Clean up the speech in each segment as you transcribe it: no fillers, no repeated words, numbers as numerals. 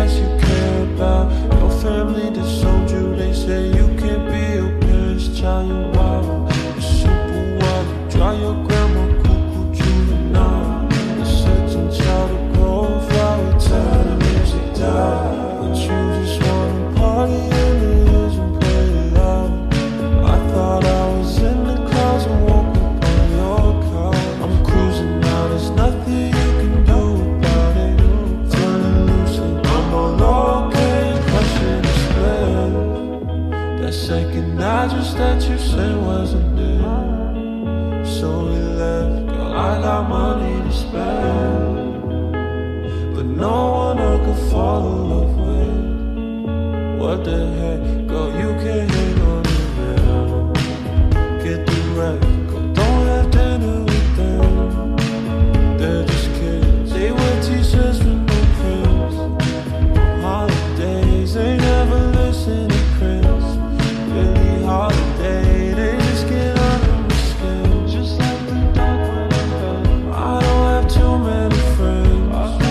guess you care about your family disowned you. They say you can't be your parents' child. You're wild, you're super wild. You drive your grandma cuckoo juvenile. The certain child of profile will tell the music die. But you just wanna party in the hills and play it loud. I thought I was in the clouds and woke up on your couch. I'm cruising now, there's nothing you can do about it. Turning loose and I'm all okay, crushing the spell. That second address that you sent wasn't there, so we left. Girl, I got money to spend, but no one I could fall in love with. What the heck, girl, you can't hang on me now. Get the rest, go, don't have dinner with them. They're just kids, they wear t-shirts with no prints. Holidays, they never listen to Prince. Really holiday, they just get under my skin. Just like the dark when I'm bed. I don't have too many friends.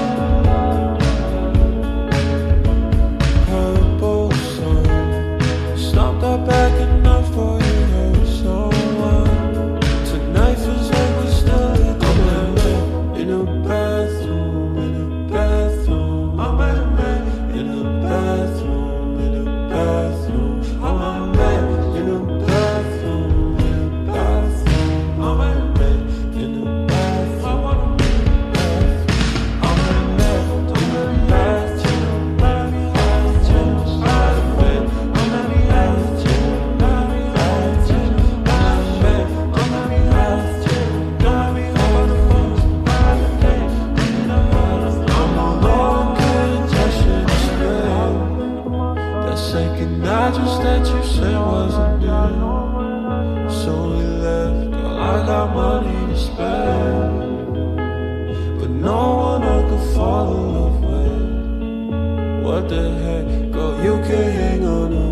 Purple sun, stopped up back enough for you hurt someone. Tonight feels like we're still in a bathroom, in a bathroom. I'm at a man in a bathroom, in a bathroom. I'm a man in a bathroom, in a bathroom. I'm a man in a bathroom. I wanna be in a bathroom. I'm a man in a bathroom, I'm a man in a second address that you said wasn't there, so we left. Girl, I got money to spend, but no one I could fall in love with. What the heck, girl, you can't hang on to